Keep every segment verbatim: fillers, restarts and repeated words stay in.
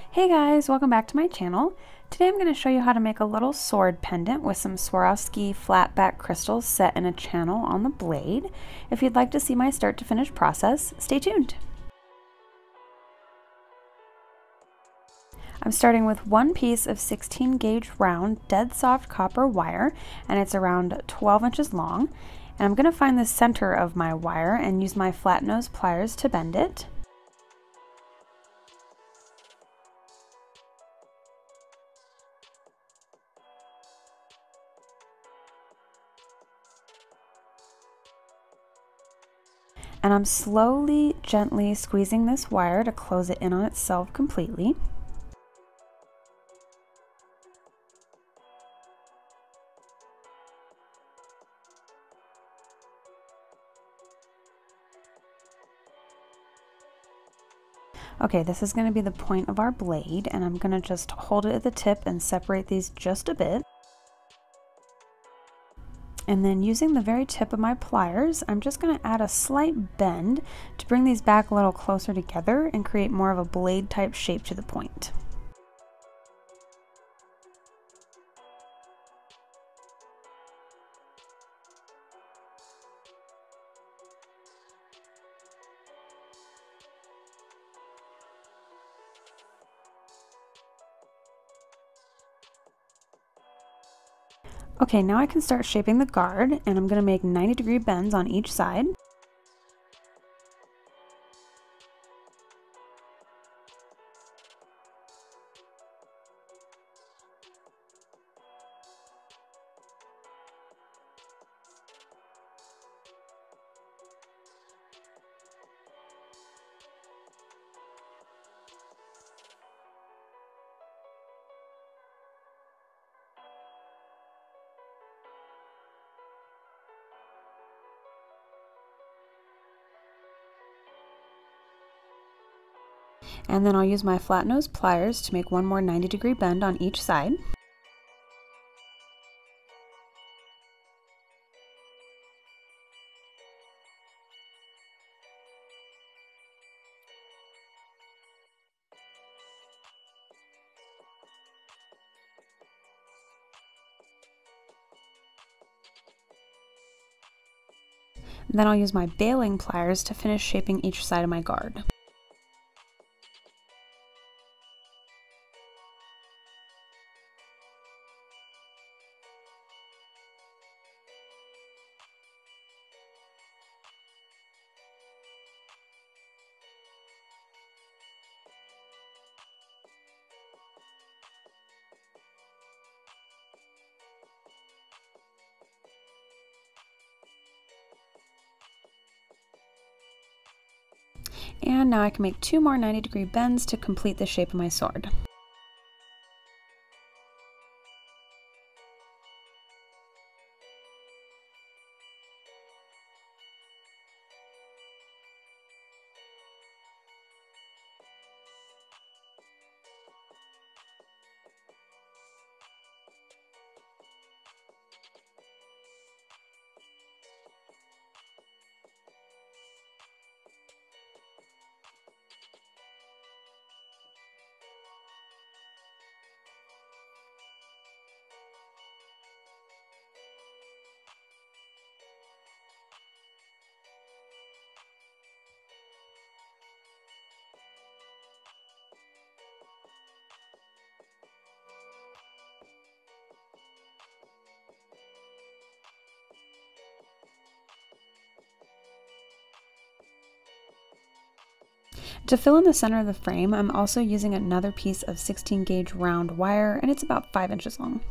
Hey guys, welcome back to my channel. Today I'm going to show you how to make a little sword pendant with some Swarovski flat back crystals set in a channel on the blade. If you'd like to see my start to finish process, stay tuned. I'm starting with one piece of sixteen gauge round dead soft copper wire, and it's around twelve inches long. And I'm going to find the center of my wire and use my flat nose pliers to bend it. And I'm slowly, gently squeezing this wire to close it in on itself completely. Okay, this is going to be the point of our blade, and I'm going to just hold it at the tip and separate these just a bit. And then using the very tip of my pliers, I'm just going to add a slight bend to bring these back a little closer together and create more of a blade type shape to the point. Okay, now I can start shaping the guard, and I'm going to make ninety degree bends on each side. And then I'll use my flat nose pliers to make one more ninety degree bend on each side. And then I'll use my baling pliers to finish shaping each side of my guard. And now I can make two more ninety degree bends to complete the shape of my sword. To fill in the center of the frame, I'm also using another piece of sixteen gauge round wire, and it's about five inches long.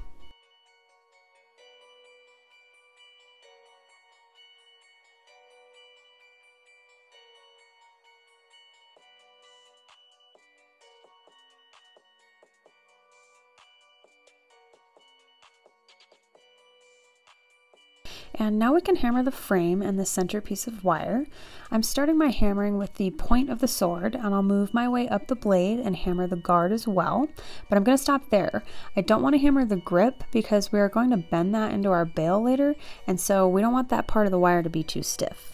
And now we can hammer the frame and the center piece of wire. I'm starting my hammering with the point of the sword, and I'll move my way up the blade and hammer the guard as well. But I'm going to stop there. I don't want to hammer the grip because we are going to bend that into our bail later, and so we don't want that part of the wire to be too stiff.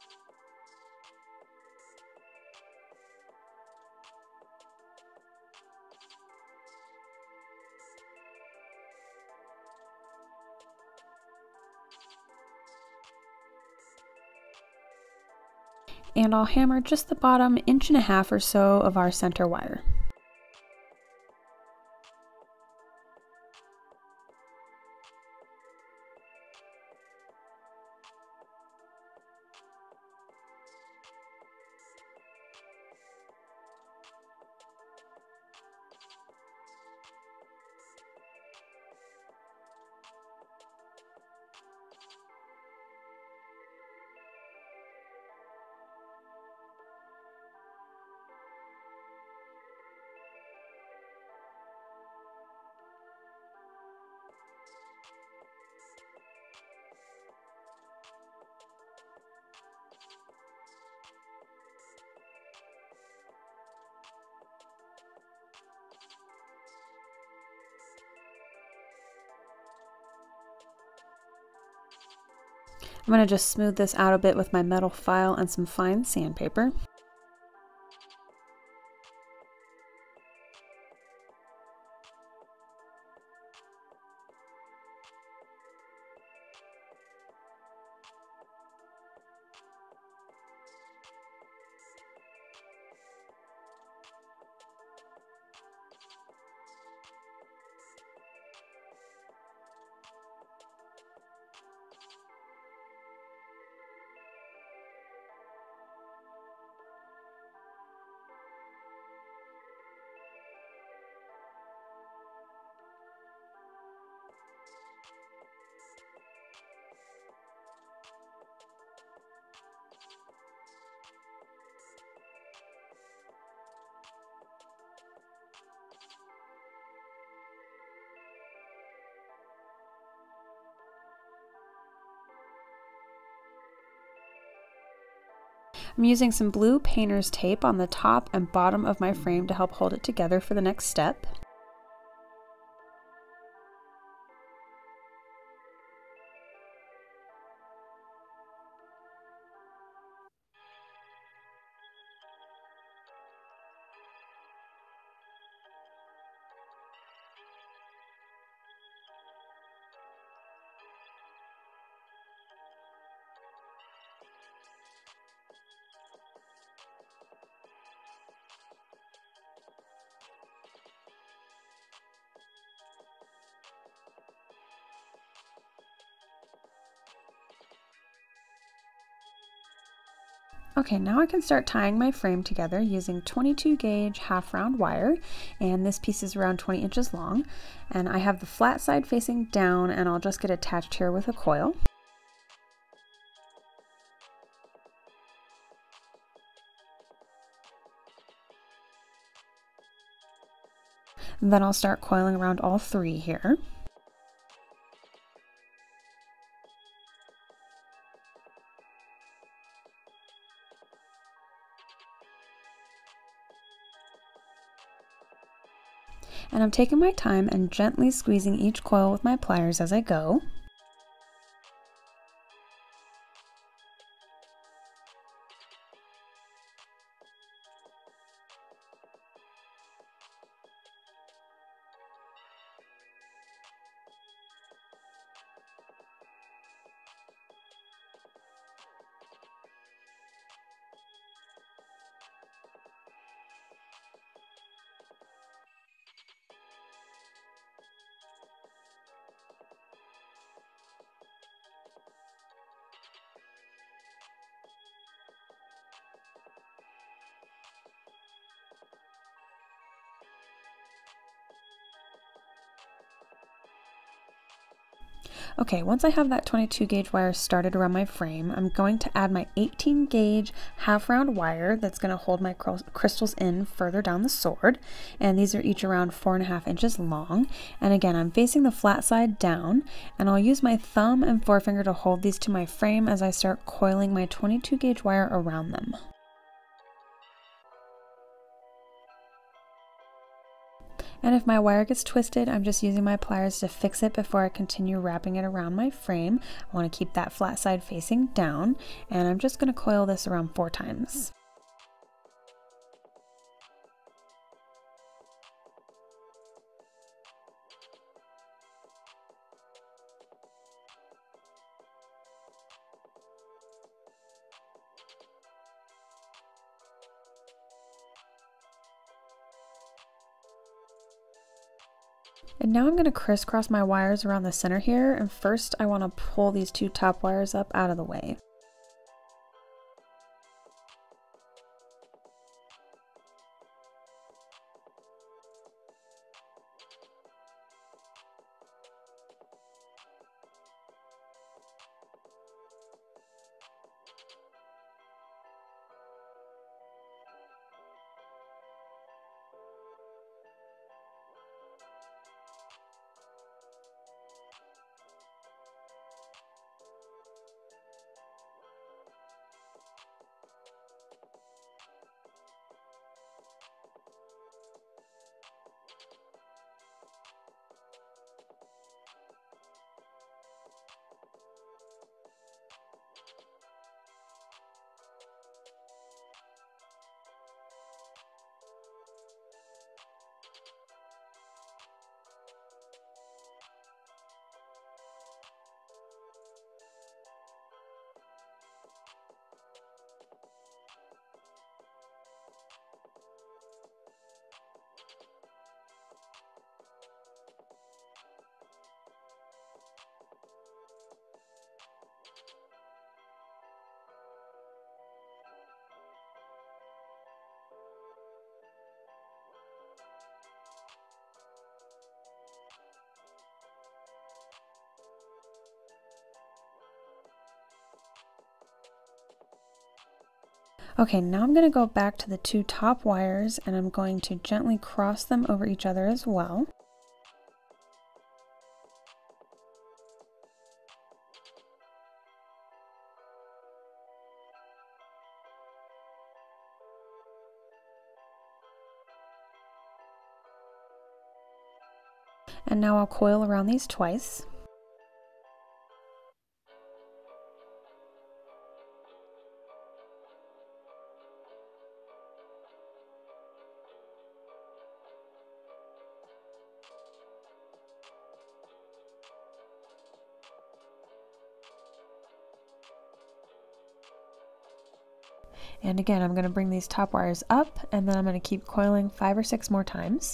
And I'll hammer just the bottom inch and a half or so of our center wire. I'm going to just smooth this out a bit with my metal file and some fine sandpaper. I'm using some blue painter's tape on the top and bottom of my frame to help hold it together for the next step. Okay, now I can start tying my frame together using twenty-two gauge half round wire, and this piece is around twenty inches long, and I have the flat side facing down, and I'll just get attached here with a coil. And then I'll start coiling around all three here. And I'm taking my time and gently squeezing each coil with my pliers as I go. Okay, once I have that twenty-two gauge wire started around my frame, I'm going to add my eighteen gauge half round wire that's going to hold my crystals in further down the sword, and these are each around four and a half inches long. And again, I'm facing the flat side down, and I'll use my thumb and forefinger to hold these to my frame as I start coiling my twenty-two gauge wire around them. And if my wire gets twisted, I'm just using my pliers to fix it before I continue wrapping it around my frame. I want to keep that flat side facing down, and I'm just going to coil this around four times. And now I'm going to crisscross my wires around the center here, and first I want to pull these two top wires up out of the way. Okay, now I'm going to go back to the two top wires and I'm going to gently cross them over each other as well. And now I'll coil around these twice. And again, I'm going to bring these top wires up, and then I'm going to keep coiling five or six more times.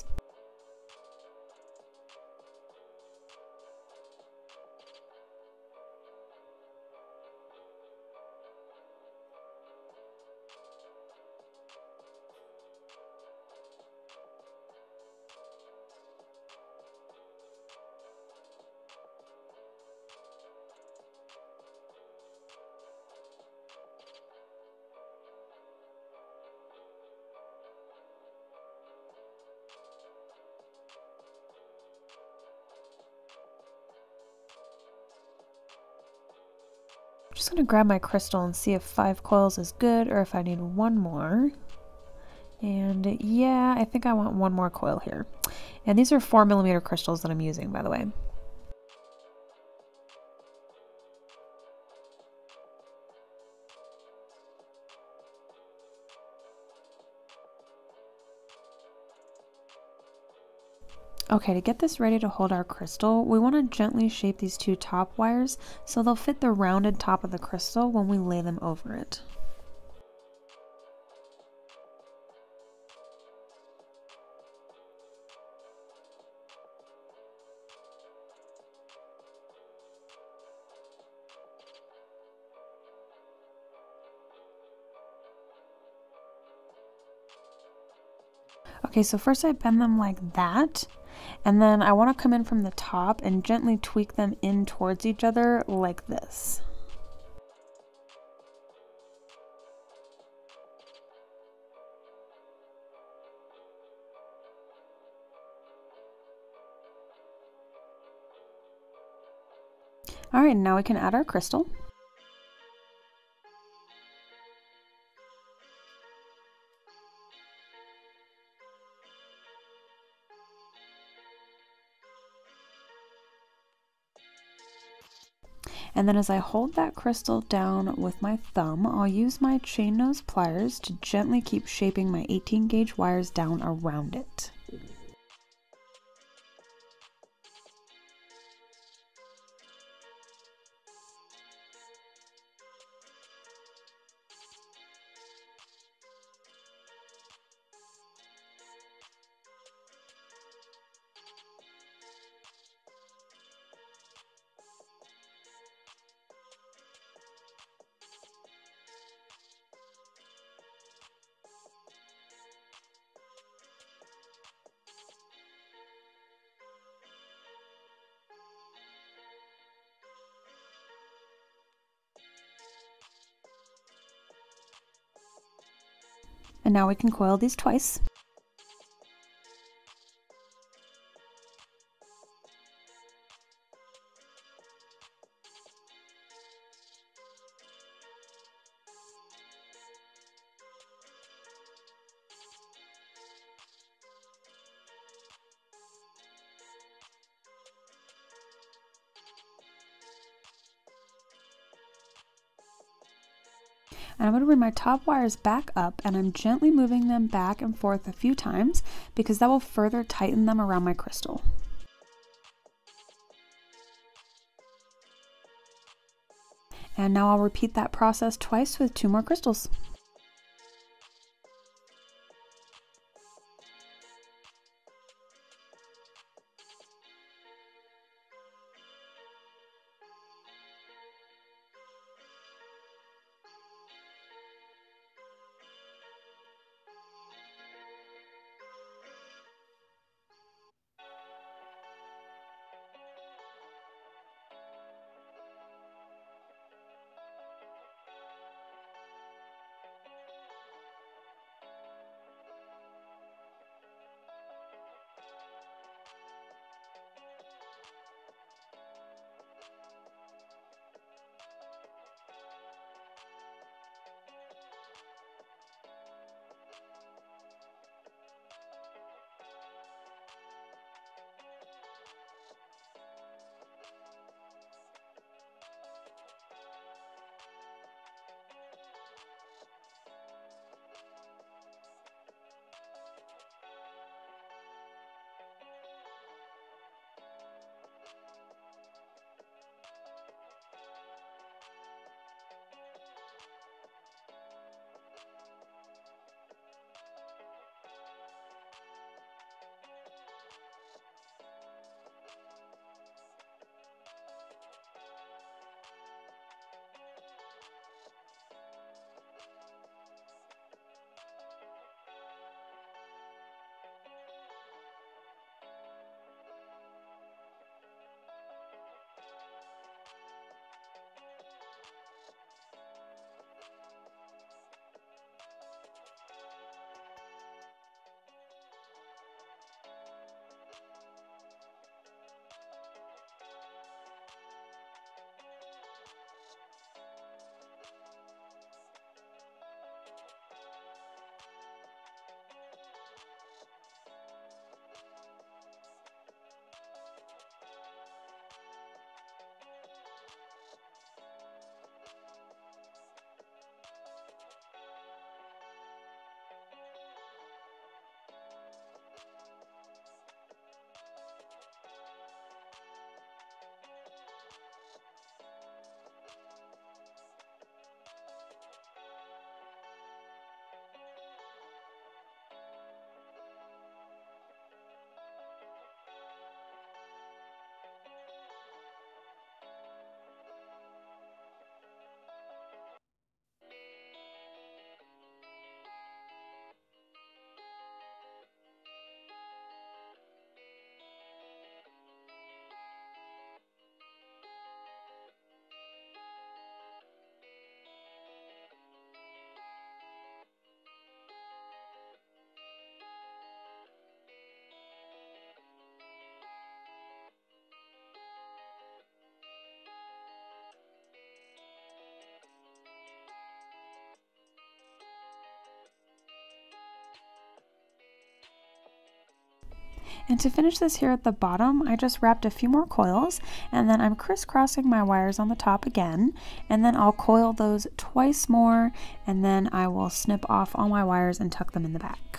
I'm just going to grab my crystal and see if five coils is good or if I need one more. And yeah, I think I want one more coil here. And these are four millimeter crystals that I'm using, by the way. Okay, to get this ready to hold our crystal, we want to gently shape these two top wires so they'll fit the rounded top of the crystal when we lay them over it. Okay, so first I bend them like that, and then I want to come in from the top and gently tweak them in towards each other like this. All right, now we can add our crystal. And then as I hold that crystal down with my thumb, I'll use my chain nose pliers to gently keep shaping my eighteen gauge wires down around it. And now we can coil these twice. And I'm going to bring my top wires back up, and I'm gently moving them back and forth a few times because that will further tighten them around my crystal. And now I'll repeat that process twice with two more crystals. And to finish this here at the bottom, I just wrapped a few more coils, and then I'm crisscrossing my wires on the top again, and then I'll coil those twice more, and then I will snip off all my wires and tuck them in the back.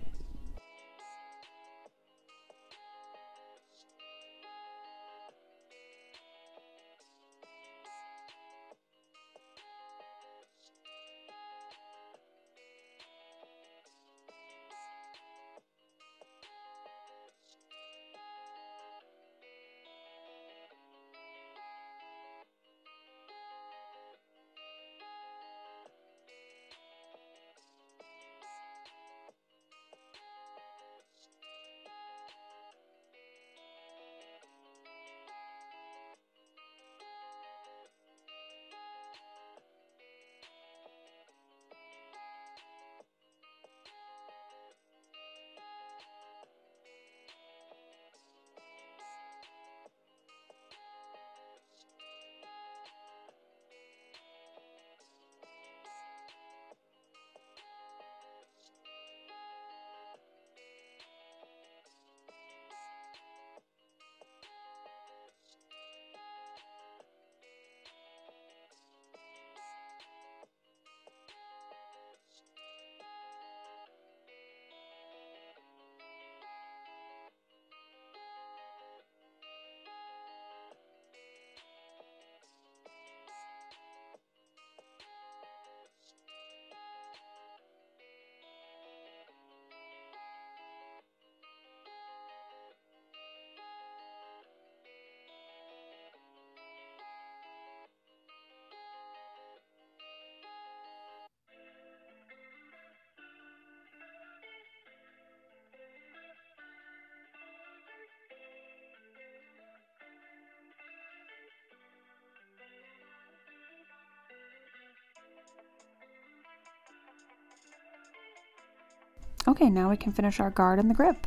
Okay, now we can finish our guard and the grip.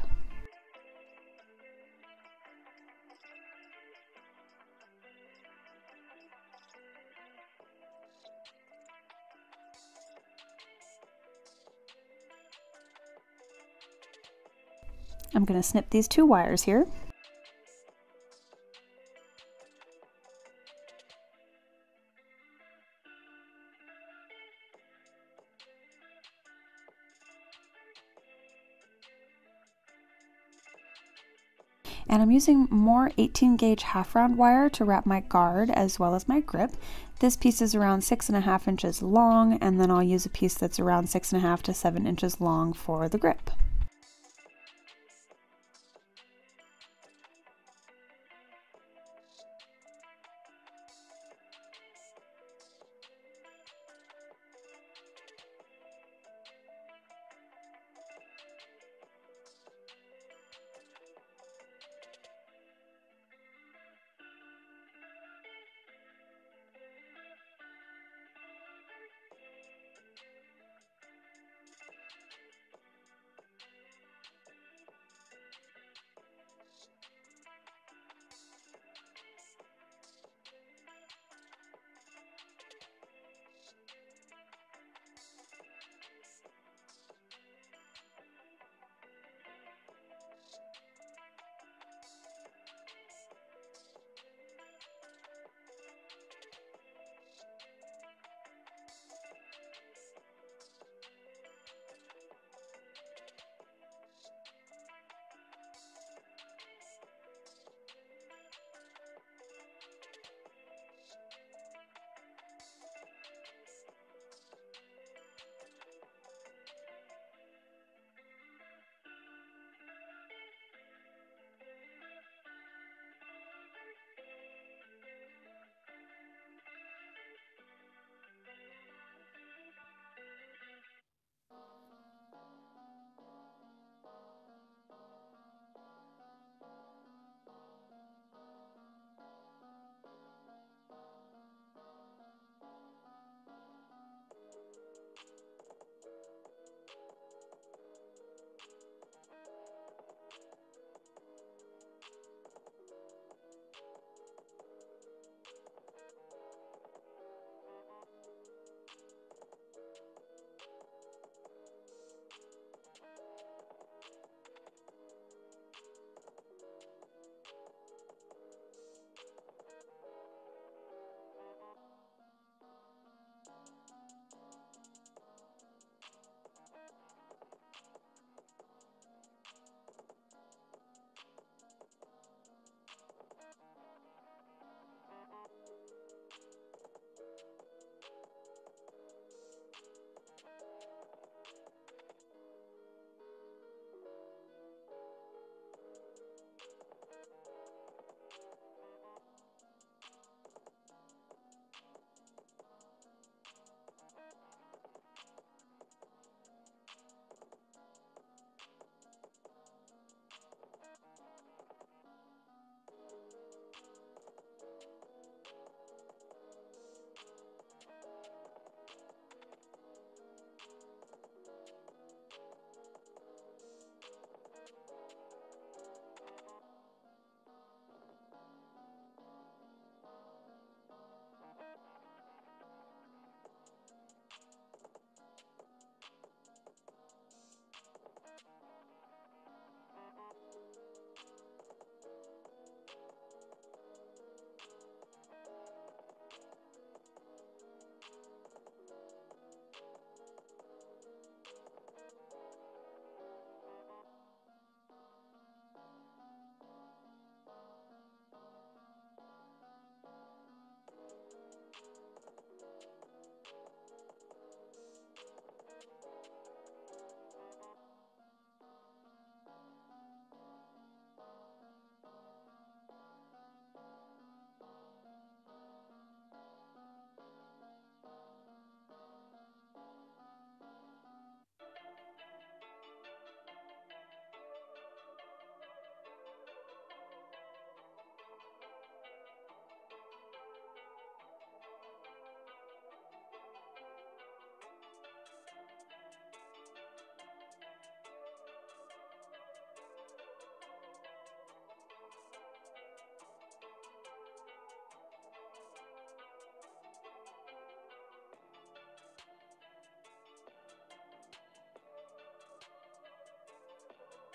I'm going to snip these two wires here. And I'm using more eighteen gauge half round wire to wrap my guard as well as my grip. This piece is around six and a half inches long, and then I'll use a piece that's around six and a half to seven inches long for the grip.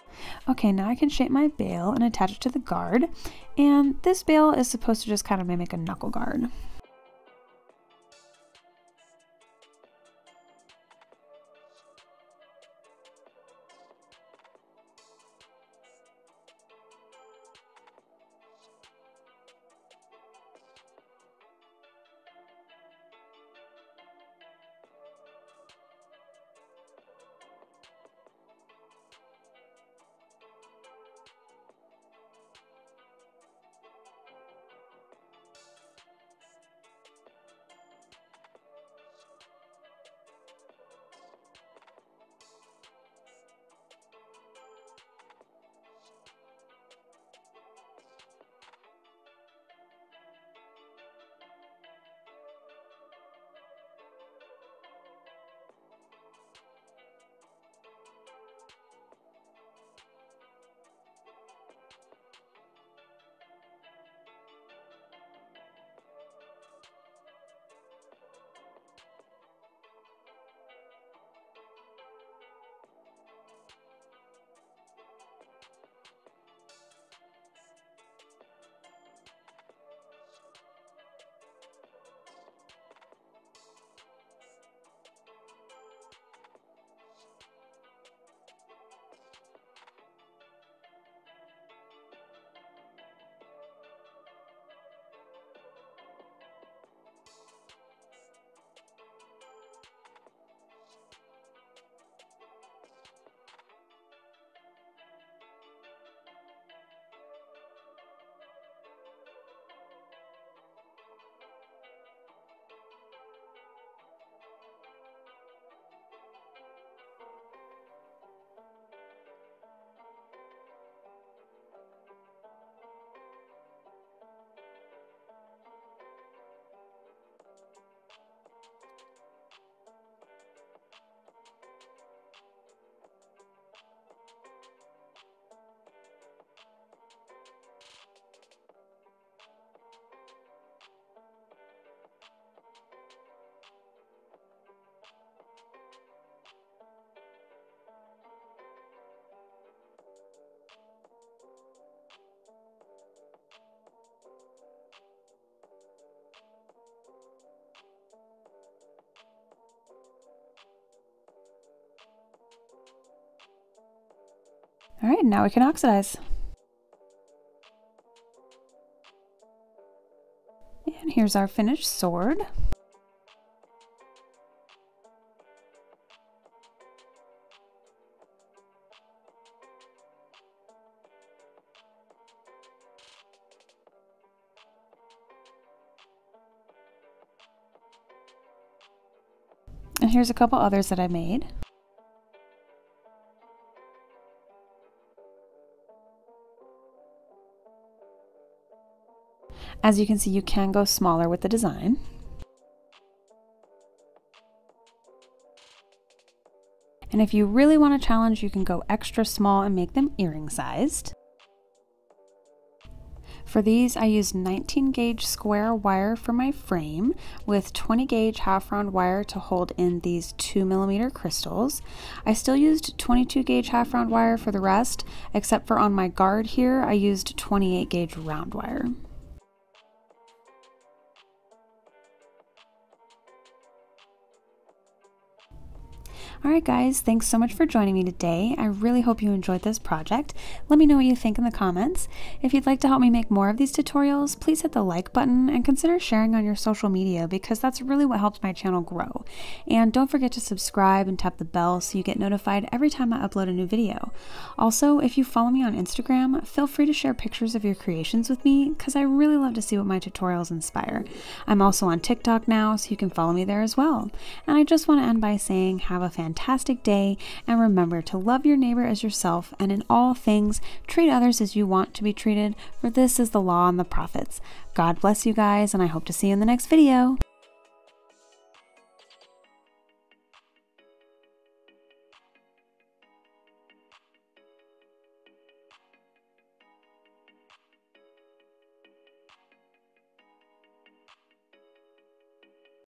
Okay, now I can shape my bail and attach it to the guard. And this bail is supposed to just kind of mimic a knuckle guard. All right, now we can oxidize. And here's our finished sword. And here's a couple others that I made. As you can see, you can go smaller with the design. And if you really want a challenge, you can go extra small and make them earring sized. For these, I used nineteen gauge square wire for my frame with twenty gauge half round wire to hold in these two millimeter crystals. I still used twenty-two gauge half round wire for the rest, except for on my guard here, I used twenty-eight gauge round wire. Alright guys, thanks so much for joining me today. I really hope you enjoyed this project. Let me know what you think in the comments. If you'd like to help me make more of these tutorials, please hit the like button and consider sharing on your social media because that's really what helps my channel grow. And don't forget to subscribe and tap the bell so you get notified every time I upload a new video. Also, if you follow me on Instagram, feel free to share pictures of your creations with me because I really love to see what my tutorials inspire. I'm also on TikTok now, so you can follow me there as well. And I just want to end by saying have a fantastic fantastic day, and remember to love your neighbor as yourself, and in all things treat others as you want to be treated, for this is the law and the prophets. God bless you guys, and I hope to see you in the next video.